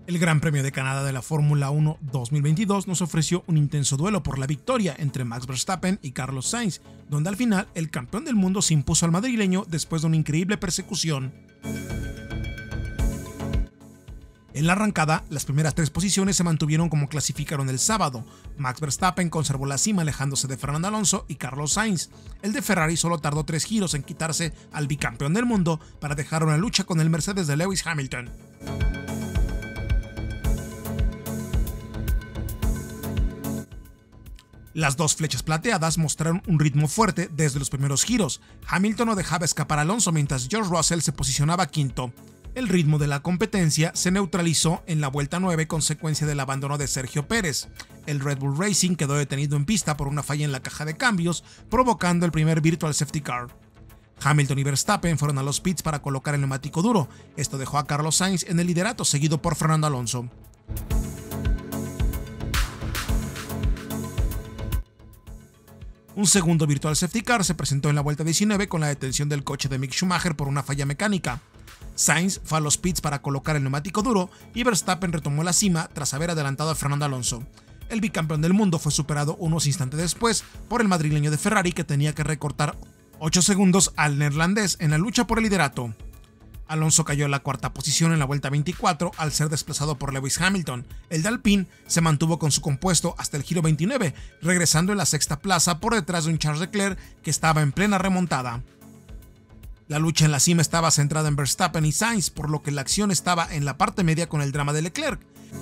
El Gran Premio de Canadá de la Fórmula 1 2022 nos ofreció un intenso duelo por la victoria entre Max Verstappen y Carlos Sainz, donde al final el campeón del mundo se impuso al madrileño después de una increíble persecución. En la arrancada, las primeras tres posiciones se mantuvieron como clasificaron el sábado. Max Verstappen conservó la cima alejándose de Fernando Alonso y Carlos Sainz. El de Ferrari solo tardó 3 giros en quitarse al bicampeón del mundo para dejar una lucha con el Mercedes de Lewis Hamilton. Las dos flechas plateadas mostraron un ritmo fuerte desde los primeros giros. Hamilton no dejaba escapar a Alonso mientras George Russell se posicionaba quinto. El ritmo de la competencia se neutralizó en la vuelta 9 consecuencia del abandono de Sergio Pérez. El Red Bull Racing quedó detenido en pista por una falla en la caja de cambios, provocando el primer virtual safety car. Hamilton y Verstappen fueron a los pits para colocar el neumático duro. Esto dejó a Carlos Sainz en el liderato, seguido por Fernando Alonso. Un segundo virtual safety car se presentó en la vuelta 19 con la detención del coche de Mick Schumacher por una falla mecánica. Sainz fue a los pits para colocar el neumático duro y Verstappen retomó la cima tras haber adelantado a Fernando Alonso. El bicampeón del mundo fue superado unos instantes después por el madrileño de Ferrari, que tenía que recortar 8 segundos al neerlandés en la lucha por el liderato. Alonso cayó en la cuarta posición en la vuelta 24 al ser desplazado por Lewis Hamilton. El de Alpine se mantuvo con su compuesto hasta el giro 29, regresando en la sexta plaza por detrás de un Charles Leclerc que estaba en plena remontada. La lucha en la cima estaba centrada en Verstappen y Sainz, por lo que la acción estaba en la parte media con el drama de Leclerc.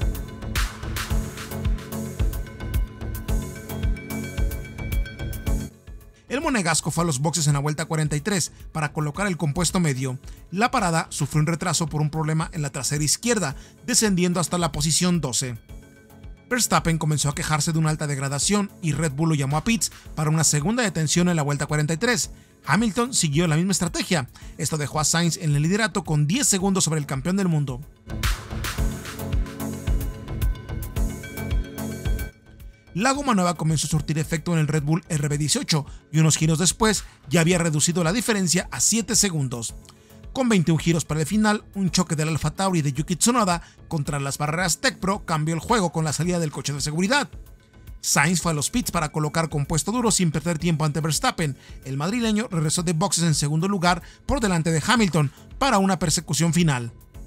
El monegasco fue a los boxes en la vuelta 43 para colocar el compuesto medio. La parada sufrió un retraso por un problema en la trasera izquierda, descendiendo hasta la posición 12. Verstappen comenzó a quejarse de una alta degradación y Red Bull lo llamó a pits para una segunda detención en la vuelta 43. Hamilton siguió la misma estrategia. Esto dejó a Sainz en el liderato con 10 segundos sobre el campeón del mundo. La goma nueva comenzó a surtir efecto en el Red Bull RB18 y unos giros después ya había reducido la diferencia a 7 segundos. Con 21 giros para el final, un choque del Alfa Tauri de Yuki Tsunoda contra las barreras Tech Pro cambió el juego con la salida del coche de seguridad. Sainz fue a los pits para colocar compuesto duro sin perder tiempo ante Verstappen. El madrileño regresó de boxes en segundo lugar por delante de Hamilton para una persecución final.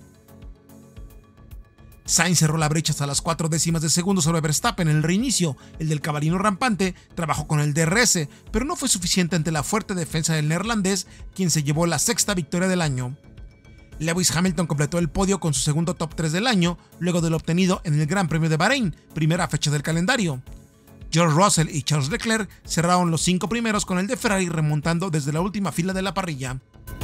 Sainz cerró la brecha hasta las 4 décimas de segundo sobre Verstappen en el reinicio. El del cabalino rampante trabajó con el DRS, pero no fue suficiente ante la fuerte defensa del neerlandés, quien se llevó la sexta victoria del año. Lewis Hamilton completó el podio con su segundo top 3 del año, luego de lo obtenido en el Gran Premio de Bahrein, primera fecha del calendario. George Russell y Charles Leclerc cerraron los 5 primeros con el de Ferrari remontando desde la última fila de la parrilla.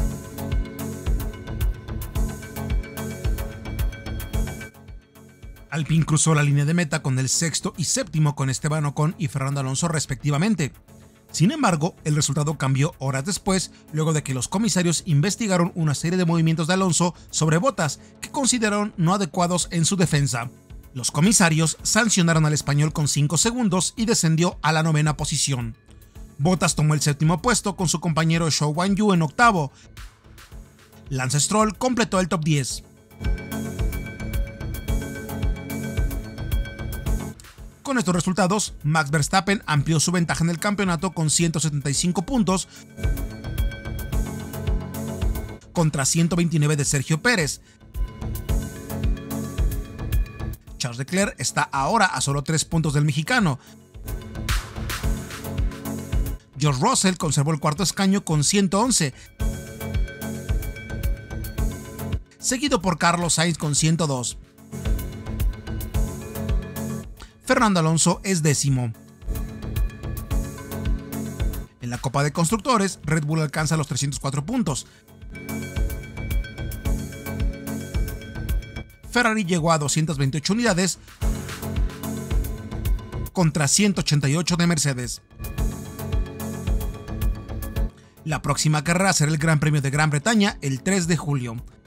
Alpine cruzó la línea de meta con el sexto y séptimo con Esteban Ocon y Fernando Alonso respectivamente. Sin embargo, el resultado cambió horas después, luego de que los comisarios investigaron una serie de movimientos de Alonso sobre Bottas que consideraron no adecuados en su defensa. Los comisarios sancionaron al español con 5 segundos y descendió a la 9ª posición. Bottas tomó el séptimo puesto con su compañero Zhou Guanyu en octavo. Lance Stroll completó el top 10. Con estos resultados, Max Verstappen amplió su ventaja en el campeonato con 175 puntos contra 129 de Sergio Pérez. Charles Leclerc está ahora a solo 3 puntos del mexicano. George Russell conservó el cuarto escaño con 111, seguido por Carlos Sainz con 102. Fernando Alonso es décimo. En la Copa de Constructores, Red Bull alcanza los 304 puntos. Ferrari llegó a 228 unidades contra 188 de Mercedes. La próxima carrera será el Gran Premio de Gran Bretaña el 3 de julio.